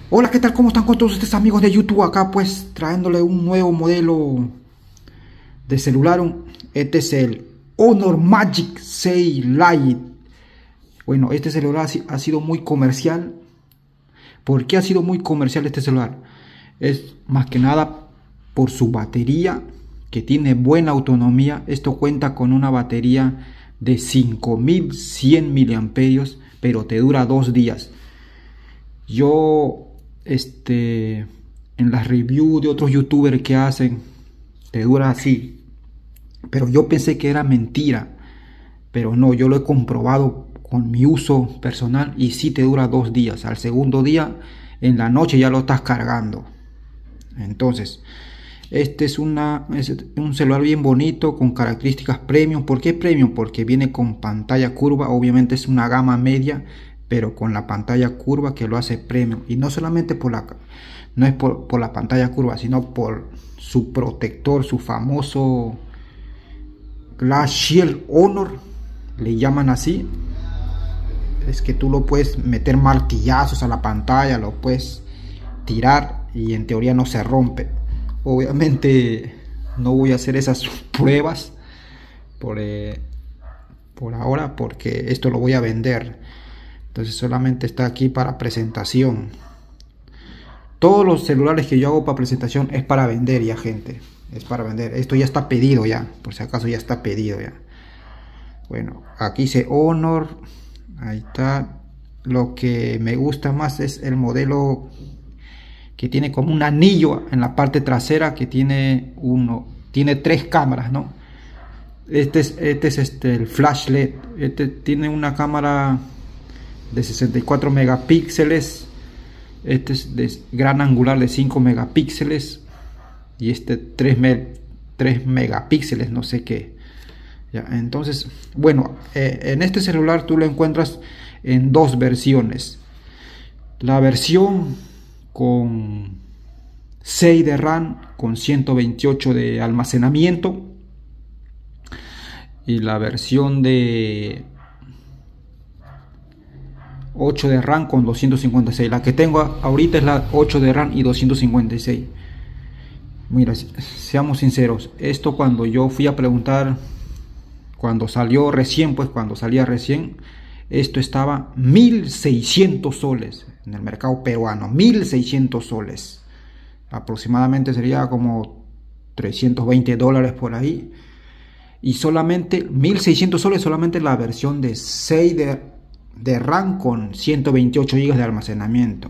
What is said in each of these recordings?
Hola, ¿qué tal? ¿Cómo están con todos ustedes amigos de YouTube? Acá pues trayéndole un nuevo modelo de celular. Este es el Honor Magic 6 Lite. Bueno, este celular ha sido muy comercial. ¿Por qué ha sido muy comercial este celular? Es más que nada por su batería, que tiene buena autonomía. Esto cuenta con una batería de 5100 miliamperios, pero te dura 2 días. Yo en las reviews de otros youtubers que hacen, te dura así, pero yo pensé que era mentira, pero no, yo lo he comprobado con mi uso personal y sí te dura 2 días. Al segundo día en la noche ya lo estás cargando. Entonces este es un celular bien bonito con características premium. ¿Por qué premium? Porque viene con pantalla curva. Obviamente es una gama media, pero con la pantalla curva que lo hace premium. Y no solamente no es por la pantalla curva, sino por su protector, su famoso Glass Shield Honor, le llaman así. Es que tú lo puedes meter martillazos a la pantalla, lo puedes tirar y en teoría no se rompe. Obviamente no voy a hacer esas pruebas por ahora, porque esto lo voy a vender. Entonces solamente está aquí para presentación. Todos los celulares que yo hago para presentación es para vender ya, gente. Es para vender. Esto ya está pedido ya. Por si acaso ya está pedido ya. Bueno, aquí dice Honor. Ahí está. Lo que me gusta más es el modelo que tiene como un anillo en la parte trasera, que tiene 3 cámaras, ¿no? Este es el flash LED. Este tiene una cámara de 64 megapíxeles. Este es de gran angular de 5 megapíxeles. Y este 3 megapíxeles, no sé qué. Ya, entonces, bueno, en este celular tú lo encuentras en 2 versiones. La versión con 6 de RAM, con 128 de almacenamiento, y la versión de 8 de RAM con 256. La que tengo ahorita es la 8 de RAM y 256. Mira, seamos sinceros, esto cuando yo fui a preguntar, cuando salió recién, pues cuando salía recién, esto estaba 1600 soles en el mercado peruano. 1600 soles aproximadamente, sería como 320 dólares por ahí. Y solamente 1600 soles, solamente la versión de 6 de RAM con 128 GB de almacenamiento.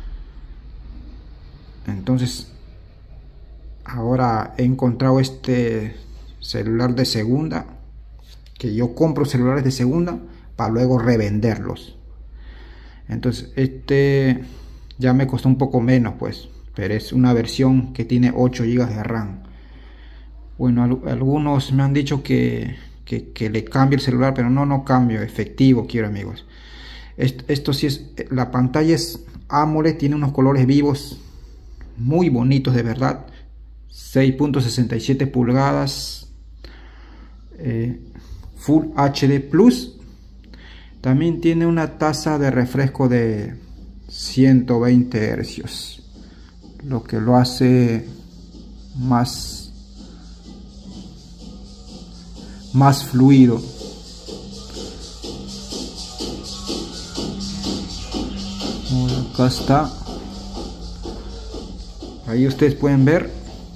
Entonces ahora he encontrado este celular de segunda, que yo compro celulares de segunda para luego revenderlos. Entonces este ya me costó un poco menos, pues, pero es una versión que tiene 8 GB de RAM. Bueno, algunos me han dicho que le cambie el celular, pero no cambio, efectivo quiero, amigos. Esto sí es, la pantalla es AMOLED, tiene unos colores vivos muy bonitos, de verdad. 6.67 pulgadas, Full HD Plus. También tiene una tasa de refresco de 120 Hz, lo que lo hace más fluido. Acá está. Ahí ustedes pueden ver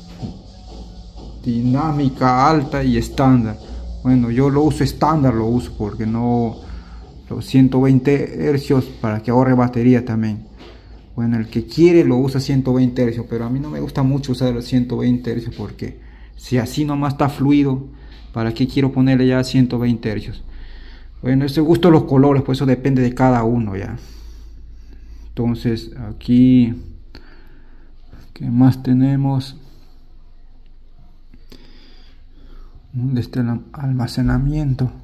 dinámica, alta y estándar. Bueno, yo lo uso estándar, lo uso porque no los 120 Hz para que ahorre batería también. Bueno, el que quiere lo usa 120 Hz, pero a mí no me gusta mucho usar los 120 Hz, porque si así nomás está fluido, ¿para qué quiero ponerle ya 120 Hz? Bueno, ese gusto de los colores, pues eso depende de cada uno ya. Entonces aquí, ¿qué más tenemos? Desde el almacenamiento,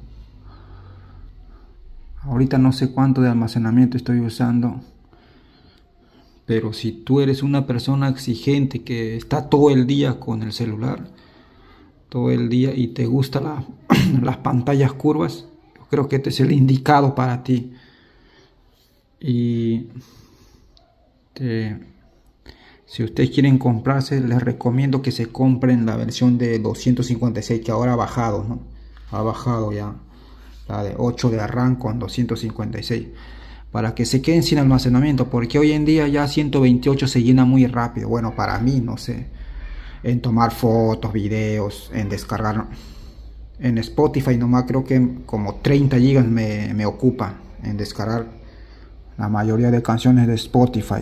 ahorita no sé cuánto de almacenamiento estoy usando, pero si tú eres una persona exigente que está todo el día con el celular, todo el día, y te gustan las pantallas curvas, yo creo que este es el indicado para ti. Y Si ustedes quieren comprarse, les recomiendo que se compren la versión de 256, que ahora ha bajado, ¿no? Ha bajado ya la de 8 de RAM con 256, para que se queden sin almacenamiento, porque hoy en día ya 128 se llena muy rápido. Bueno, para mí, no sé, en tomar fotos, videos, en descargar. En Spotify nomás creo que como 30 gigas me ocupa en descargar la mayoría de canciones de Spotify.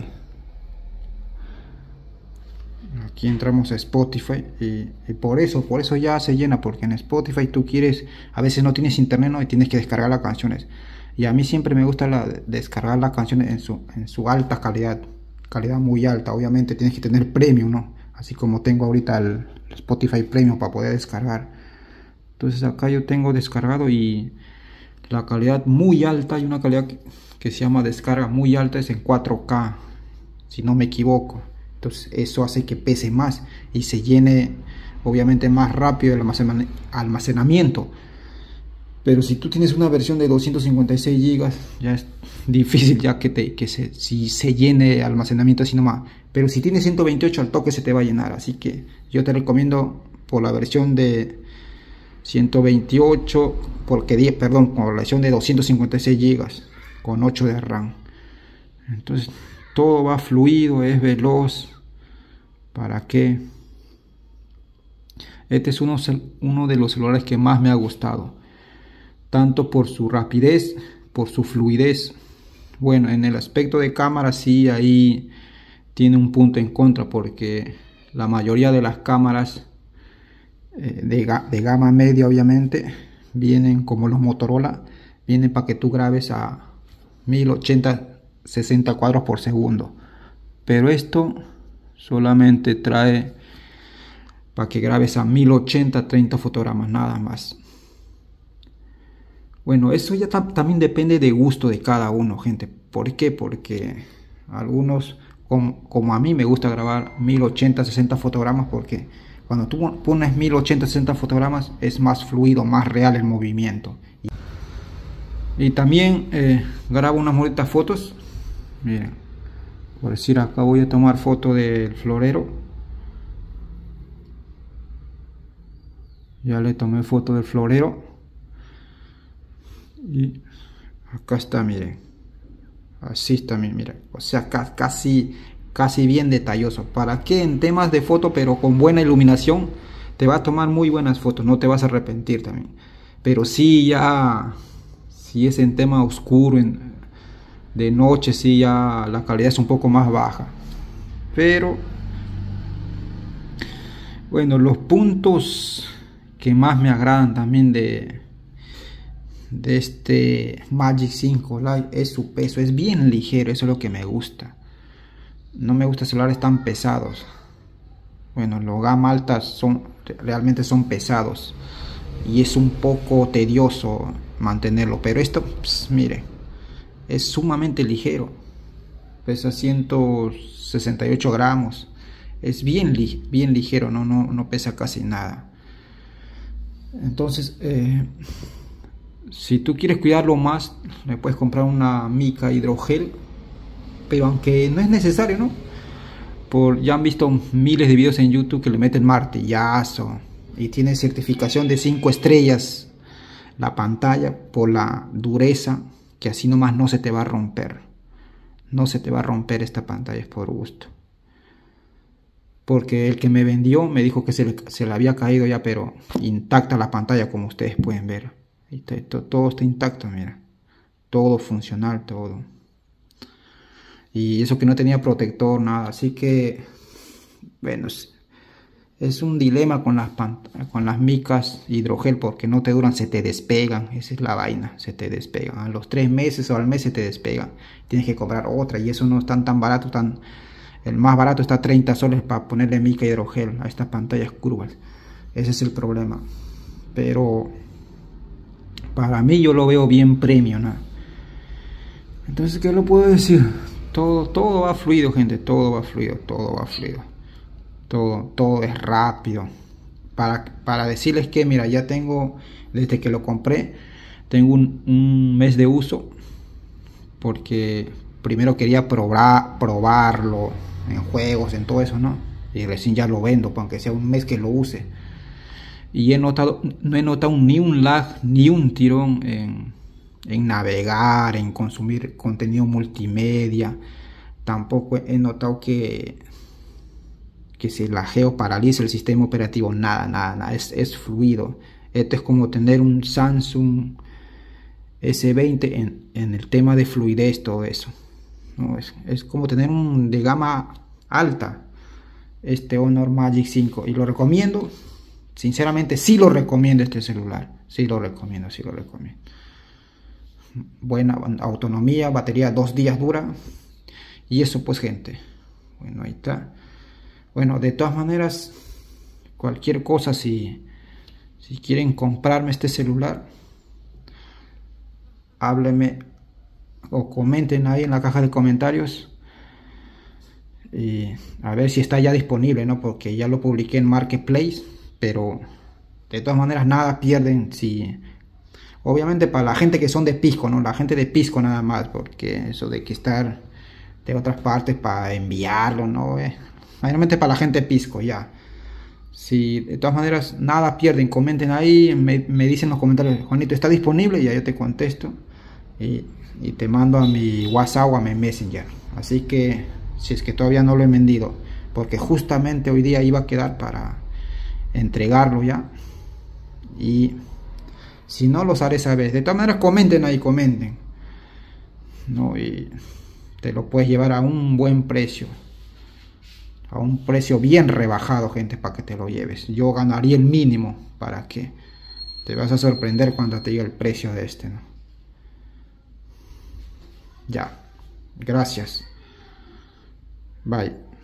Aquí entramos a Spotify y por eso ya se llena, porque en Spotify tú quieres, a veces no tienes internet, ¿no? Y tienes que descargar las canciones. Y a mí siempre me gusta descargar las canciones en su alta calidad muy alta. Obviamente tienes que tener premium, ¿no? Así como tengo ahorita el Spotify Premium para poder descargar. Entonces acá yo tengo descargado y la calidad muy alta, hay una calidad que se llama descarga muy alta, es en 4K, si no me equivoco. Entonces eso hace que pese más y se llene obviamente más rápido el almacenamiento. Pero si tú tienes una versión de 256 GB, ya es difícil ya si se llene el almacenamiento así nomás. Pero si tienes 128 al toque se te va a llenar. Así que yo te recomiendo por la versión de 128, por la versión de 256 GB con 8 de RAM. Entonces todo va fluido, es veloz. ¿Para qué? Este es uno de los celulares que más me ha gustado, tanto por su rapidez, por su fluidez. Bueno, en el aspecto de cámara sí, ahí tiene un punto en contra, porque la mayoría de las cámaras de gama media obviamente vienen, como los Motorola, vienen para que tú grabes a 1080 60 cuadros por segundo, pero esto solamente trae para que grabes a 1080 30 fotogramas nada más. Bueno, eso ya también depende de gusto de cada uno, gente. ¿Por qué? Porque algunos, como a mí, me gusta grabar 1080 60 fotogramas, porque cuando tú pones 1080 60 fotogramas es más fluido, más real el movimiento. Y también grabo unas bonitas fotos. Miren, por decir, acá voy a tomar foto del florero. Ya le tomé foto del florero. Y acá está, miren. Así está, miren. O sea, casi bien detalloso. ¿Para qué? En temas de foto, pero con buena iluminación, te va a tomar muy buenas fotos. No te vas a arrepentir también. Pero sí, ya, si es en tema oscuro, de noche, sí, ya la calidad es un poco más baja. Pero bueno, los puntos que más me agradan también de este Magic 5 Lite es su peso. Es bien ligero, eso es lo que me gusta. No me gustan celulares tan pesados. Bueno, los gama altas realmente son pesados y es un poco tedioso mantenerlo, pero esto, pues, mire, es sumamente ligero, pesa 168 gramos, es bien ligero, no pesa casi nada. Entonces si tú quieres cuidarlo más, le puedes comprar una mica hidrogel, pero aunque no es necesario, ¿no? Ya han visto miles de videos en YouTube que le meten martillazo y tiene certificación de 5 estrellas la pantalla por la dureza, que así nomás no se te va a romper. No se te va a romper esta pantalla, es por gusto. Porque el que me vendió me dijo que se le había caído ya, pero intacta la pantalla, como ustedes pueden ver. Todo está intacto, mira. Todo funcional, todo. Y eso que no tenía protector, nada. Así que, bueno, es un dilema con las micas hidrogel, porque no te duran, se te despegan. Esa es la vaina, se te despegan. A los 3 meses o al mes se te despegan. Tienes que comprar otra, y eso no es tan barato. El más barato está 30 soles para ponerle mica hidrogel a estas pantallas curvas. Ese es el problema. Pero para mí, yo lo veo bien premium, ¿no? Entonces, ¿qué lo puedo decir? Todo va fluido, gente. Todo va fluido. Todo es rápido. Para decirles que, mira, ya tengo, desde que lo compré, tengo un mes de uso, porque primero quería probarlo en juegos, en todo eso, ¿no? Y recién ya lo vendo, pues, aunque sea un mes que lo use. Y no he notado ni un lag, ni un tirón en navegar, en consumir contenido multimedia. Tampoco he notado que se lague o paralice el sistema operativo. Nada. Es fluido. Esto es como tener un Samsung S20 en el tema de fluidez, todo eso, ¿no? Es como tener un de gama alta, este Honor Magic 5. Y lo recomiendo. Sinceramente, sí lo recomiendo este celular. Sí lo recomiendo. Buena autonomía, batería 2 días dura. Y eso pues, gente. Bueno, ahí está. Bueno, de todas maneras, cualquier cosa, si quieren comprarme este celular, háblenme o comenten ahí en la caja de comentarios. Y a ver si está ya disponible, ¿no? Porque ya lo publiqué en Marketplace. Pero de todas maneras nada pierden si... Obviamente para la gente que son de Pisco, ¿no? La gente de Pisco nada más, porque eso de que estar de otras partes para enviarlo, ¿no? Mayormente para la gente de Pisco, ya. Si de todas maneras nada pierden, comenten ahí, me dicen en los comentarios, Juanito, ¿está disponible? Y ya yo te contesto y te mando a mi WhatsApp o a mi Messenger. Así que si es que todavía no lo he vendido, porque justamente hoy día iba a quedar para entregarlo ya, y si no, los haré saber. De todas maneras, comenten ahí, ¿no? Y te lo puedes llevar a un buen precio, a un precio bien rebajado, gente, para que te lo lleves. Yo ganaría el mínimo, para que te vas a sorprender cuando te llegue el precio de este, ¿no? Ya, gracias, bye.